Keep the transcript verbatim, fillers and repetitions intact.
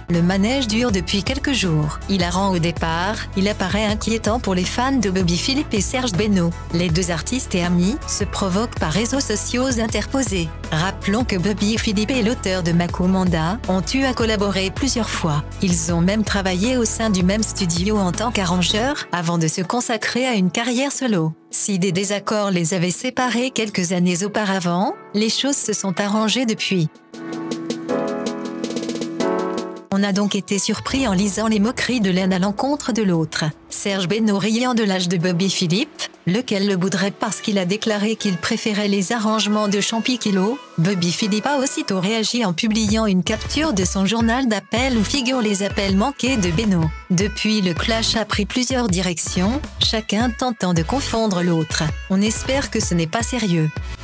Le manège dure depuis quelques jours. Hilarant au départ, il apparaît inquiétant pour les fans de Bobby Philippe et Serge Benoît. Les deux artistes et amis se provoquent par réseaux sociaux interposés. Rappelons que Bobby Philippe et l'auteur de Macumanda ont eu à collaborer plusieurs fois. Ils ont même travaillé au sein du même studio en tant qu'arrangeurs avant de se consacrer à une carrière solo. Si des désaccords les avaient séparés quelques années auparavant, les choses se sont arrangées depuis. On a donc été surpris en lisant les moqueries de l'un à l'encontre de l'autre. Serge Benoît riant de l'âge de Bobby Philippe, lequel le bouderait parce qu'il a déclaré qu'il préférait les arrangements de Champikilo. Bobby Philippe a aussitôt réagi en publiant une capture de son journal d'appel où figurent les appels manqués de Benoît. Depuis, le clash a pris plusieurs directions, chacun tentant de confondre l'autre. On espère que ce n'est pas sérieux.